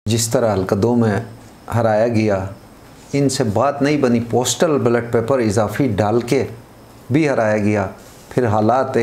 जिस तरह हलकदों में हराया गया, इनसे बात नहीं बनी। पोस्टल बैलेट पेपर इजाफी डाल के भी हराया गया। फिर हालात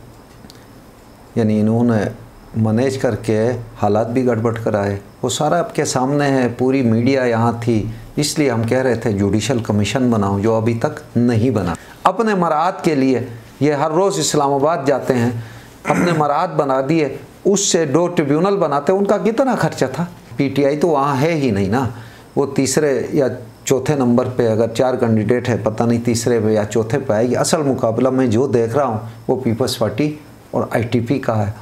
यानी इन्होंने मैनेज करके हालात भी गड़बड़ कराए। वो सारा आपके सामने है, पूरी मीडिया यहाँ थी। इसलिए हम कह रहे थे जुडिशल कमीशन बनाओ, जो अभी तक नहीं बना। अपने मराद के लिए ये हर रोज़ इस्लामाबाद जाते हैं, अपने मराद बना दिए। उससे 2 ट्रिब्यूनल बनाते, उनका कितना खर्चा था। पीटीआई तो वहाँ है ही नहीं ना। वो तीसरे या चौथे नंबर पे, अगर 4 कैंडिडेट है, पता नहीं तीसरे पे या चौथे पे आएगी। असल मुकाबला मैं जो देख रहा हूँ वो पीपल्स पार्टी और आईटीपी का है।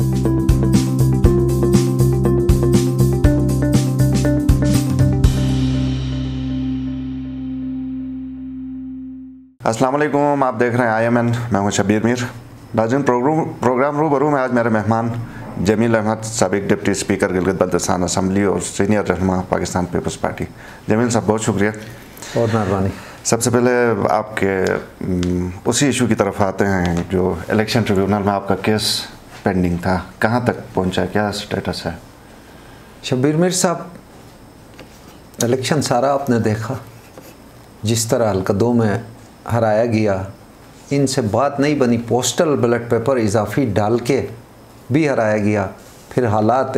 अस्सलाम वालेकुम, आप देख रहे हैं IMN। मैं हूं शब्बीर मीर। नाज़रीन, प्रोग्राम रूबरू में आज मेरे मेहमान जमील अहमद, साबिक डिप्टी स्पीकर गिलगित-बल्तिस्तान असम्बली और सीनियर रहनुमा पाकिस्तान पीपल्स पार्टी। जमील साहब, बहुत शुक्रिया और मेहरबानी। सबसे पहले आपके उसी इशू की तरफ आते हैं जो इलेक्शन ट्रिब्यूनल में आपका केस पेंडिंग था, कहाँ तक पहुँचा, क्या स्टेटस है? शब्बीर मीर साहब, इलेक्शन सारा आपने देखा। जिस तरह हलकदों में हराया गया, इनसे बात नहीं बनी। पोस्टल बैलेट पेपर इजाफी डाल के भी हराया गया। फिर हालात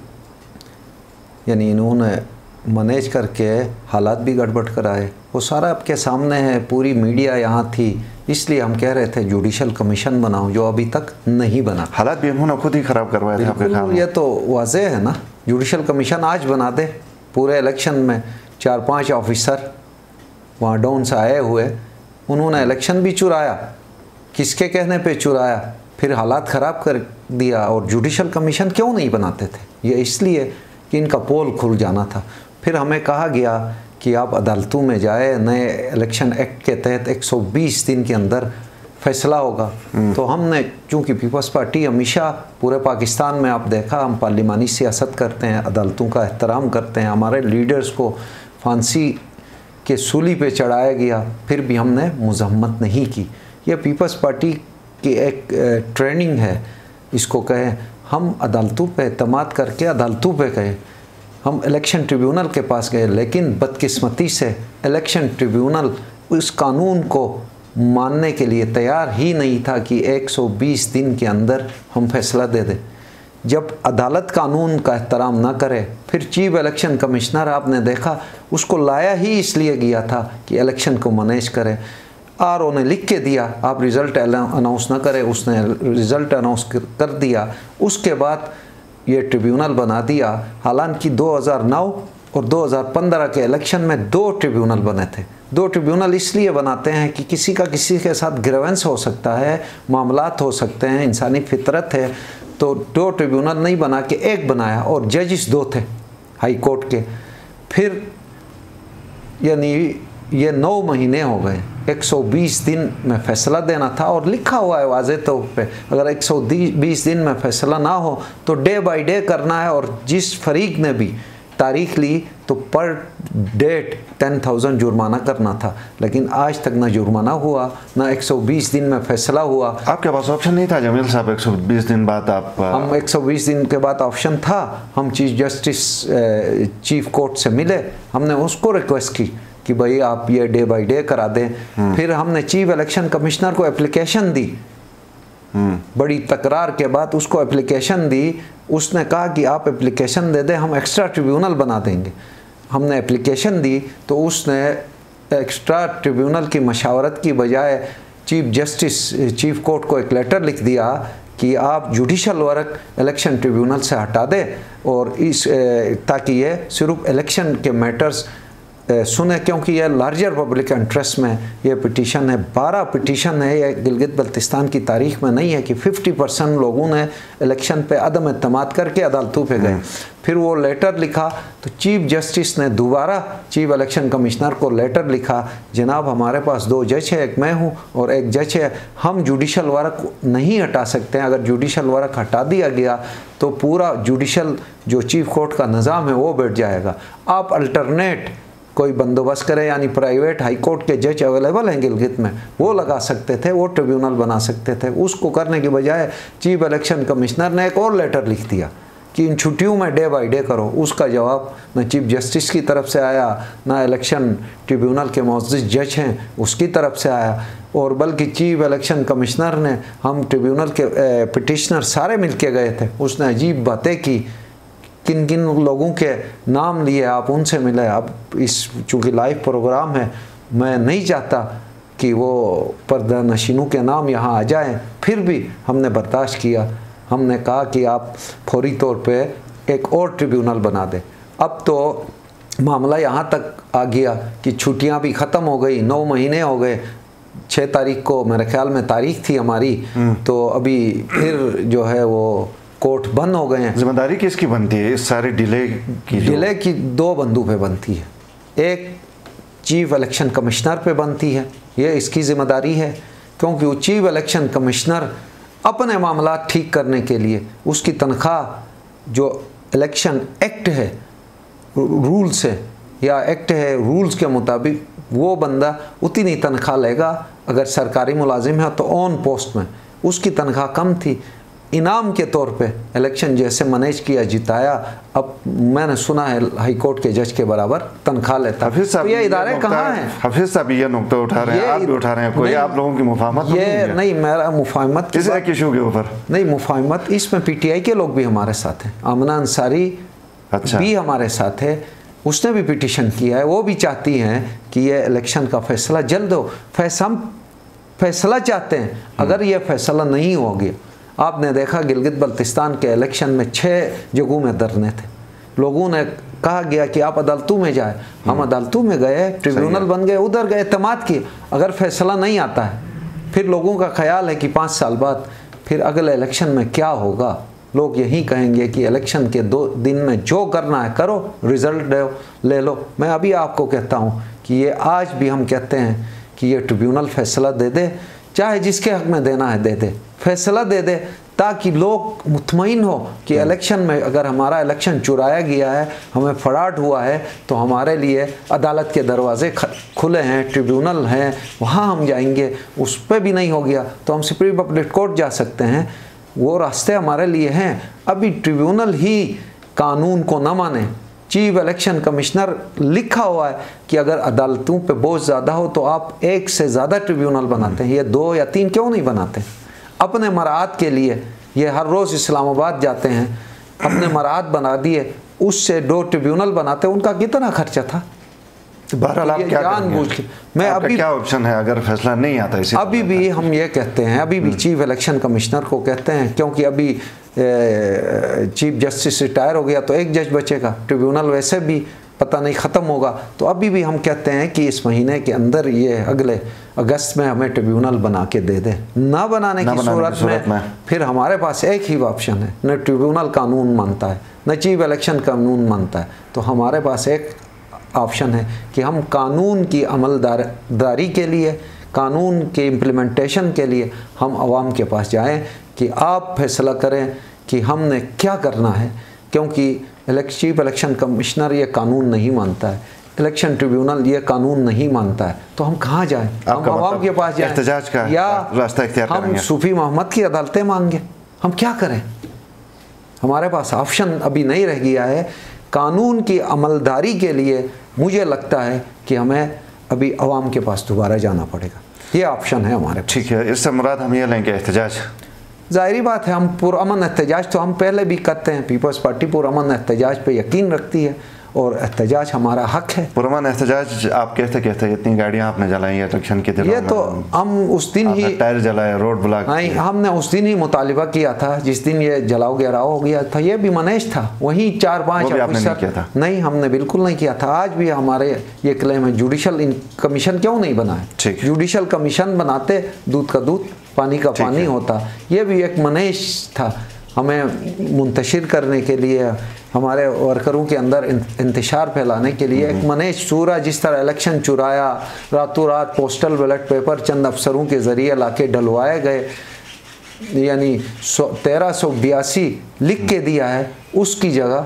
यानी इन्होंने मैनेज करके हालात भी गड़बड़ कराए। वो सारा आपके सामने है, पूरी मीडिया यहाँ थी। इसलिए हम कह रहे थे जुडिशल कमीशन बनाओ, जो अभी तक नहीं बना। हालात भी उन्होंने खुद ही ख़राब करवाए थे आपके काम। ये तो वाज़ेह है ना। जुडिशल कमीशन आज बना दे। पूरे इलेक्शन में 4-5 ऑफिसर वहाँ डाउन से आए हुए, उन्होंने इलेक्शन भी चुराया। किसके कहने पे चुराया, फिर हालात ख़राब कर दिया। और जुडिशल कमीशन क्यों नहीं बनाते थे? ये इसलिए कि इनका पोल खुल जाना था। फिर हमें कहा गया कि आप अदालतों में जाए, नए इलेक्शन एक्ट के तहत 120 दिन के अंदर फैसला होगा। तो हमने, चूँकि पीपल्स पार्टी हमेशा पूरे पाकिस्तान में आप देखा, हम पार्लिमानी सियासत करते हैं, अदालतों का एहतराम करते हैं। हमारे लीडर्स को फांसी के सूली पे चढ़ाया गया, फिर भी हमने मुज़म्मत नहीं की। यह पीपल्स पार्टी की एक ट्रेनिंग है, इसको कहें। हम अदालतों पे एतमाद करके अदालतों पे गए, हम इलेक्शन ट्रिब्यूनल के पास गए, लेकिन बदकिस्मती से इलेक्शन ट्रिब्यूनल उस कानून को मानने के लिए तैयार ही नहीं था कि 120 दिन के अंदर हम फैसला दे दें। जब अदालत कानून का एहतराम ना करे, फिर चीफ इलेक्शन कमिश्नर आपने देखा, उसको लाया ही इसलिए गया था कि इलेक्शन को मैनेज करे। RO ने लिख के दिया आप रिज़ल्ट अनाउंस ना करें, उसने रिज़ल्ट अनाउंस कर दिया। उसके बाद ये ट्रिब्यूनल बना दिया। हालांकि 2009 और 2015 के इलेक्शन में 2 ट्रिब्यूनल बने थे। 2 ट्रिब्यूनल इसलिए बनाते हैं कि किसी के साथ ग्रीवेंस हो सकता है, मामलात हो सकते हैं, इंसानी फितरत है। तो 2 ट्रिब्यूनल नहीं बना के 1 बनाया, और जजिस 2 थे हाई कोर्ट के। फिर यानी ये 9 महीने हो गए, 120 दिन में फ़ैसला देना था। और लिखा हुआ है वाज़े तौर पे, अगर 120 दिन में फ़ैसला ना हो तो डे बाय डे करना है। और जिस फरीक ने भी तारीख ली तो पर डेट 10,000 जुर्माना करना था, लेकिन आज तक ना जुर्माना हुआ, ना 120 दिन में फ़ैसला हुआ। आपके पास ऑप्शन नहीं था जमील साहब 120 दिन बाद आप? हम 120 दिन के बाद ऑप्शन था। हम चीफ जस्टिस चीफ कोर्ट से मिले, हमने उसको रिक्वेस्ट की कि भाई आप ये डे बाय डे करा दें। फिर हमने चीफ इलेक्शन कमिश्नर को एप्लीकेशन दी, बड़ी तकरार के बाद उसको एप्लीकेशन दी। उसने कहा कि आप एप्लीकेशन दे दें, हम एक्स्ट्रा ट्रिब्यूनल बना देंगे। हमने एप्लीकेशन दी तो उसने एक्स्ट्रा ट्रिब्यूनल की मशावरत की बजाय चीफ जस्टिस चीफ कोर्ट को एक लेटर लिख दिया कि आप जुडिशल वर्क इलेक्शन ट्रिब्यूनल से हटा दें, और इस ताकि ये सिर्फ इलेक्शन के मैटर्स सुने, क्योंकि यह लार्जर पब्लिक इंटरेस्ट में ये पिटीशन है। 12 पिटीशन है। ये गिलगित बल्तिस्तान की तारीख में नहीं है कि 50% लोगों ने इलेक्शन पे अदम एतमाद करके अदालतों पे गए। फिर वो लेटर लिखा तो चीफ जस्टिस ने दोबारा चीफ इलेक्शन कमिश्नर को लेटर लिखा, जनाब हमारे पास 2 जज है, एक मैं हूँ और एक जज है, हम जुडिशल वर्क नहीं हटा सकते हैं। अगर जुडिशल वर्क हटा दिया गया तो पूरा जुडिशल जो चीफ कोर्ट का निज़ाम है वो बैठ जाएगा। आप अल्टरनेट कोई बंदोबस्त करे, यानी प्राइवेट हाई कोर्ट के जज अवेलेबल हैं गिलगित में, वो लगा सकते थे, वो ट्रिब्यूनल बना सकते थे। उसको करने के बजाय चीफ इलेक्शन कमिश्नर ने एक और लेटर लिख दिया कि इन छुट्टियों में डे बाय डे करो, उसका जवाब न चीफ जस्टिस की तरफ से आया, ना इलेक्शन ट्रिब्यूनल के मौजूद जज हैं उसकी तरफ से आया, और बल्कि चीफ इलेक्शन कमिश्नर ने, हम ट्रिब्यूनल के पिटिशनर सारे मिल के गए थे, उसने अजीब बातें की, किन किन लोगों के नाम लिए, आप उनसे मिले। अब इस चूँकि लाइव प्रोग्राम है, मैं नहीं चाहता कि वो पर्दा नशीनों के नाम यहाँ आ जाएं, फिर भी हमने बर्दाश्त किया। हमने कहा कि आप फौरी तौर पे एक और ट्रिब्यूनल बना दें। अब तो मामला यहाँ तक आ गया कि छुट्टियाँ भी ख़त्म हो गई, 9 महीने हो गए, 6 तारीख को मेरे ख्याल में तारीख थी हमारी, तो अभी फिर जो है वो कोर्ट बंद हो गए हैं। जिम्मेदारी किसकी बनती है इस सारे डिले की? डिले की 2 बंदों पे बनती है, एक चीफ इलेक्शन कमिश्नर पे बनती है, ये इसकी ज़िम्मेदारी है, क्योंकि वो चीफ इलेक्शन कमिश्नर अपने मामला ठीक करने के लिए उसकी तनख्वाह जो इलेक्शन एक्ट है रूल से, या एक्ट है रूल्स के मुताबिक, वो बंदा उतनी तनख्वाह लेगा। अगर सरकारी मुलाजिम है तो ऑन पोस्ट में, उसकी तनख्वाह कम थी, इनाम के तौर पे इलेक्शन जैसे मैनेज किया, जिताया, अब मैंने सुना है हाई कोर्ट के जज के बराबर तनख्वाह लेता। तो ये इदारे कहाँ हैं? हफीज साहब ये नुकता उठा रहे हैं, आप भी उठा रहे हैं, कोई आप लोगों की मुफाहमत ये नहीं, मेरा मुफाहमत किस एक इशू के ऊपर नहीं, मुफाहमत इसमें पीटीआई के लोग भी हमारे साथ हैं, आमना अंसारी भी हमारे साथ है, उसने भी पिटिशन किया है, वो भी चाहती हैं कि ये इलेक्शन का फैसला जल्द हो। हम फैसला चाहते हैं, अगर ये फैसला नहीं हो गया, आपने देखा गिलगित बल्तिस्तान के इलेक्शन में 6 जगहों में धरने थे, लोगों ने कहा गया कि आप अदालतों में जाए, हम अदालतों में गए, ट्रिब्यूनल बन गए, उधर गए, एतमाद किए। अगर फैसला नहीं आता है, फिर लोगों का ख्याल है कि 5 साल बाद फिर अगले इलेक्शन में क्या होगा, लोग यही कहेंगे कि इलेक्शन के 2 दिन में जो करना है करो, रिजल्ट ले लो। मैं अभी आपको कहता हूँ कि ये आज भी हम कहते हैं कि ये ट्रिब्यूनल फैसला दे दे, चाहे जिसके हक में देना है दे दे, फैसला दे दे, ताकि लोग मुतमईन हो कि इलेक्शन में अगर हमारा इलेक्शन चुराया गया है, हमें फ्रॉड हुआ है, तो हमारे लिए अदालत के दरवाजे खुले हैं, ट्रिब्यूनल हैं, वहाँ हम जाएंगे। उस पर भी नहीं हो गया तो हम सुप्रीम अपील कोर्ट जा सकते हैं, वो रास्ते हमारे लिए हैं। अभी ट्रिब्यूनल ही कानून को न माने, चीफ इलेक्शन कमिश्नर लिखा हुआ है कि अगर अदालतों पे बोझ ज़्यादा हो तो आप 1 से ज़्यादा ट्रिब्यूनल बनाते हैं, ये 2 या 3 क्यों नहीं बनाते? अपने मराद के लिए ये हर रोज़ इस्लामाबाद जाते हैं, अपने मराद बना दिए, उससे 2 ट्रिब्यूनल बनाते, उनका कितना खर्चा था? बहरहाल आप क्या जानबूझ के, मैं अभी क्या ऑप्शन है अगर फैसला नहीं आता इसी? अभी भी हम ये कहते हैं, अभी भी चीफ इलेक्शन कमिश्नर को कहते हैं, क्योंकि अभी चीफ जस्टिस रिटायर हो गया तो 1 जज बचेगा, ट्रिब्यूनल वैसे भी पता नहीं ख़त्म होगा, तो अभी भी हम कहते हैं कि इस महीने के अंदर, ये अगले अगस्त में हमें ट्रिब्यूनल बना के दे दे। ना बनाने की सूरत में फिर हमारे पास एक ही ऑप्शन है, न ट्रिब्यूनल कानून मानता है, न चीफ इलेक्शन कानून मानता है, तो हमारे पास एक ऑप्शन है कि हम कानून की अमलदारी के लिए, कानून के इम्प्लीमेंटेशन के लिए हम आवाम के पास जाएं कि आप फैसला करें कि हमने क्या करना है, क्योंकि चीफ इलेक्शन कमिश्नर ये कानून नहीं मानता है, इलेक्शन ट्रिब्यूनल ये कानून नहीं मानता है, तो हम कहाँ जाएं? हम आवाम के पास जाएं एहतजाज का या रास्ता इख्तियार हम करेंगे? सूफी मोहम्मद की अदालतें मांगे? हम क्या करें? हमारे पास ऑप्शन अभी नहीं रह गया है। कानून की अमलदारी के लिए मुझे लगता है कि हमें अभी आवाम के पास दोबारा जाना पड़ेगा, ये ऑप्शन है हमारे पास। ठीक है, इससे मुराद हम ये लेंगे एहतजाज? ज़ाहिरी बात है, हम पुरअमन एहतजाज तो हम पहले भी करते हैं, पीपल्स पार्टी पुरअमन एहतजाज पे यकीन रखती है और एहतजाज हमारा हक है। पुरअमन एहतजाज आप कहते इतनी गाड़ियाँ आपने जलाई इलेक्शन के दिन, ये तो हम उस दिन ही टायर जलाए, रोड ब्लॉक, नहीं, हमने उस दिन ही मुतालिबा किया था जिस दिन ये जलाओ घेराव हो गया था, ये भी मैनेज था, वहीं 4-5 ऑफिसर, नहीं हमने बिल्कुल नहीं किया था। आज भी हमारे ये क्लेम है, जुडिशल कमीशन क्यों नहीं बना है? जुडिशल कमीशन बनाते, दूध का दूध पानी का पानी होता। ये भी एक मैनेज था, हमें मुंतशिर करने के लिए, हमारे वर्करों के अंदर इंतशार फैलाने के लिए एक मैनेज सूरा। जिस तरह इलेक्शन चुराया, रातों रात पोस्टल बैलेट पेपर चंद अफसरों के ज़रिए लाके डलवाए गए, यानी 1382 लिख के दिया है, उसकी जगह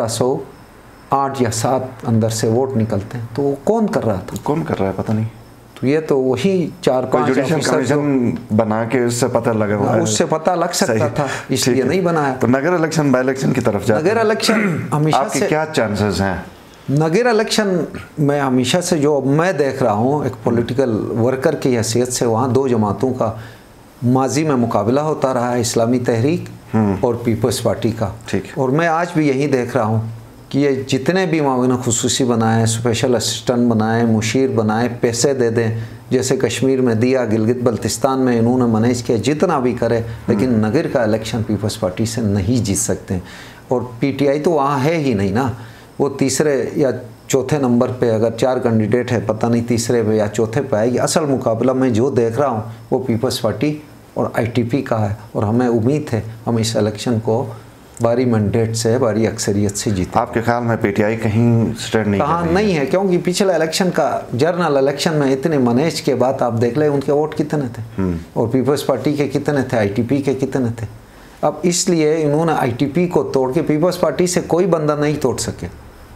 1708 या 7 अंदर से वोट निकलते हैं। तो वो कौन कर रहा था? कौन कर रहा है पता नहीं। तो ये तो वही 4-5 कमीशन बना के उससे पता लगा हुआ है, उससे पता लग सकता था, इसलिए नहीं बनाया। तो नगर इलेक्शन बाई इलेक्शन की तरफ जाते नगर इलेक्शन हमेशा आपके क्या चांसेस हैं? नगर इलेक्शन में हमेशा से जो मैं देख रहा हूँ एक पॉलिटिकल वर्कर की हैसियत से, वहाँ दो जमातों का माजी में मुकाबला होता रहा है, इस्लामी तहरीक और पीपल्स पार्टी का। और मैं आज भी यही देख रहा हूँ कि ये जितने भी माविन खुसूसी बनाए, स्पेशल असिस्टेंट बनाए, मुशीर बनाए, पैसे दे दें, जैसे कश्मीर में दिया, गिलगित बल्तिस्तान में इन्होंने मैनेज किया, जितना भी करे, लेकिन नगर का इलेक्शन पीपल्स पार्टी से नहीं जीत सकते। और पीटीआई तो वहाँ है ही नहीं ना, वो तीसरे या चौथे नंबर पे, अगर 4 कैंडिडेट है, पता नहीं तीसरे पे या चौथे पे आएगी। असल मुकाबला मैं जो देख रहा हूँ वो पीपल्स पार्टी और आईटीपी का है, और हमें उम्मीद है हम इस इलेक्शन को भारी मैंडेट से, भारी अक्सरियत से जीते। आपके ख्याल में पीटीआई कहीं स्टैंड नहीं कहाँ नहीं है? क्योंकि पिछले इलेक्शन का जनरल इलेक्शन में इतने मैनेज के बाद आप देख लें उनके वोट कितने थे और पीपल्स पार्टी के कितने थे, आईटीपी के कितने थे। अब इसलिए इन्होंने आईटीपी को तोड़ के पीपल्स पार्टी से कोई बंदा नहीं तोड़ सके,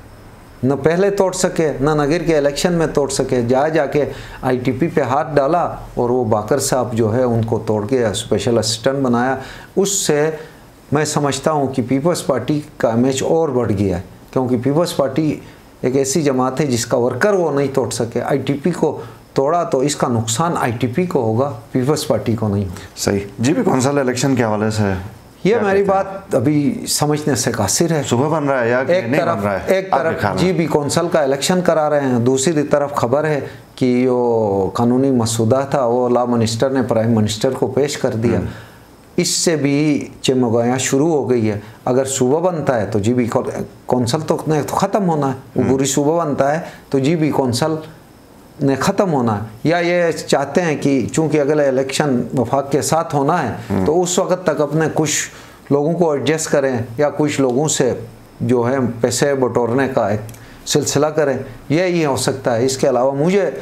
न पहले तोड़ सके, न नगर के इलेक्शन में तोड़ सके। जाके आईटीपी पे हाथ डाला और वो बाकर साहब जो है उनको तोड़ के स्पेशल असिस्टेंट बनाया। उससे मैं समझता हूँ कि पीपल्स पार्टी का इमेज और बढ़ गया है, क्योंकि पीपल्स पार्टी एक ऐसी जमात है जिसका वर्कर वो नहीं तोड़ सके। आईटीपी को तोड़ा तो इसका नुकसान आईटीपी को होगा, पीपल्स पार्टी को नहीं होगा। सही। जीबी कौंसल इलेक्शन के हवाले से ये मेरी बात अभी समझने से कासिर है। सुबह बन रहा है या नहीं बन रहा है? एक तरफ जीबी कौंसल का इलेक्शन करा रहे हैं, दूसरी तरफ खबर है कि जो कानूनी मसूदा था वो लॉ मिनिस्टर ने प्राइम मिनिस्टर को पेश कर दिया। इससे भी चमगाया शुरू हो गई है। अगर सूबा बनता है तो जीबी कौंसल तो ख़त्म होना है, वो बुरी सूबा बनता है तो जीबी कौंसल ने ख़त्म होना है। या ये चाहते हैं कि चूंकि अगला इलेक्शन वफाक के साथ होना है तो उस वक्त तक अपने कुछ लोगों को एडजस्ट करें या कुछ लोगों से जो है पैसे बटोरने का एक सिलसिला करें, यही हो सकता है। इसके अलावा मुझे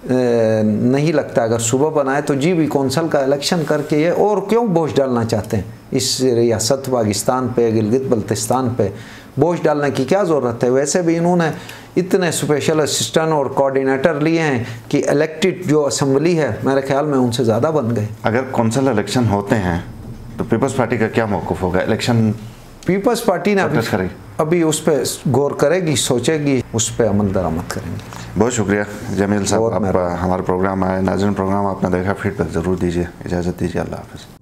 नहीं लगता अगर सुबह बनाए तो जीबी कौंसल का इलेक्शन करके ये और क्यों बोझ डालना चाहते हैं इस रियासत पाकिस्तान पे, गिलगित बल्तिस्तान पे बोझ डालने की क्या ज़रूरत है? वैसे भी इन्होंने इतने स्पेशल असिस्टेंट और कोऑर्डिनेटर लिए हैं कि इलेक्टेड जो असेंबली है मेरे ख्याल में उनसे ज़्यादा बन गए। अगर कौंसल इलेक्शन होते हैं तो पीपल्स पार्टी का क्या मौक़िफ़ होगा? इलेक्शन पीपल्स पार्टी ने अभी उस पर गौर करेगी, सोचेगी, उस पर अमल दरामद करेंगे। बहुत शुक्रिया जमील साहब, आप हमारे प्रोग्राम आए। नाज़रीन, प्रोग्राम आपने देखा, फीडबैक ज़रूर दीजिए। इजाज़त दीजिए, अल्लाह हाफ़िज़।